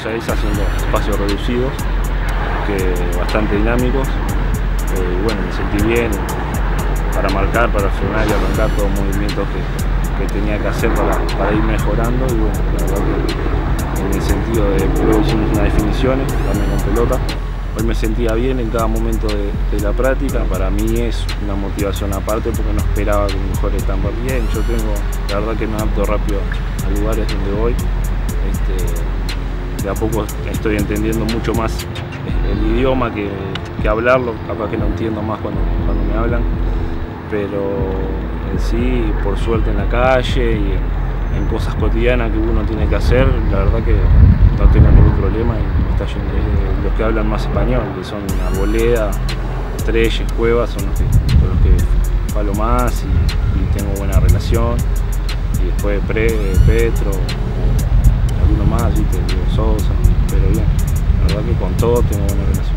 6 haciendo espacios reducidos, bastante dinámicos. Y bueno, me sentí bien para marcar, para frenar y arrancar todos los movimientos que tenía que hacer para ir mejorando. Y bueno, la verdad que en el sentido de luego hicimos unas definiciones también con pelota. Hoy me sentía bien en cada momento de la práctica. Para mí es una motivación aparte porque no esperaba que mis mejores están bien. Yo la verdad que me adapto rápido a lugares donde voy. De a poco estoy entendiendo mucho más el idioma que hablarlo, capaz que no entiendo más cuando me hablan, pero en sí, por suerte en la calle y en cosas cotidianas que uno tiene que hacer, la verdad que no tengo ningún problema y me está yendo. Los que hablan más español, que son Arboleda, Treyes, Cuevas, son los que falo más y tengo buena relación. Y después Petro, alguno más, ¿viste? Diego Sosa, pero bien, la verdad que con todo tengo buena relación.